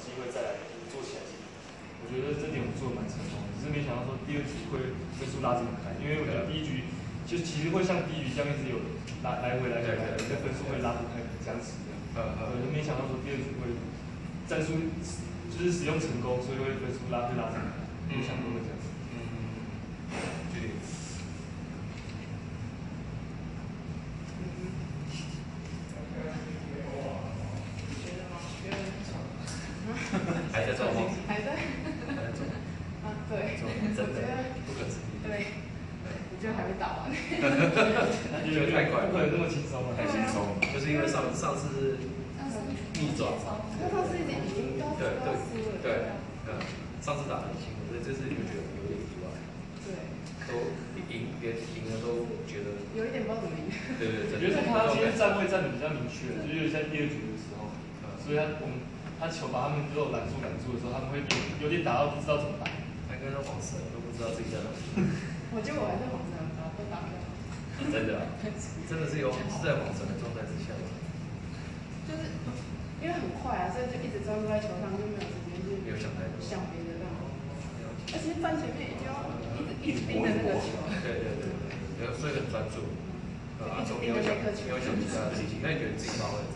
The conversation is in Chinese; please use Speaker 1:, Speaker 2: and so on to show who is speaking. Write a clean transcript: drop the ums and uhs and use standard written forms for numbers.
Speaker 1: 机会再来做其他进步。我觉得这点我们做的蛮成功的，只是没想到说第二局会分数拉这么开，因为我觉得第一局就其实会像第一局这样一直有来回，那分数会拉不开，这样子的。就没想到说第二局会战术就是使用成功，所以会分数拉这么开，没想过会这样子。对。
Speaker 2: 还在做吗？
Speaker 3: 还在。
Speaker 2: 还在做。
Speaker 3: 啊，对。
Speaker 2: 真的不可思议。
Speaker 3: 对。我觉得还没打完。
Speaker 2: 觉得太快，
Speaker 1: 不可能那么轻松了，
Speaker 2: 太轻松，就是因为上次是逆转嘛。
Speaker 3: 上次已经都输了。
Speaker 2: 上次打得很辛苦，所以这次就觉得有点意外。
Speaker 3: 对。
Speaker 2: 都赢，别人赢了都觉得
Speaker 3: 有一点不知道怎么赢。
Speaker 2: 对。
Speaker 1: 我觉得他今天站位站的比较明确，就是在第二局的时候，所以他球把他们都有拦住的时候，他们会有点打到不知道怎么打。
Speaker 2: 他跟那黄色都不知道自己在哪里。
Speaker 3: 我觉得我还是黄色都打不了。
Speaker 2: 真的啊，真的是在黄色的状态之下。
Speaker 3: 就是因为很快啊，所以就一直专注在球上，就没有时间去想别的干嘛。而且站前面一定要一直盯着那个球。
Speaker 2: 对，所以很专注。没有想其他的事情，那你觉得自己发挥？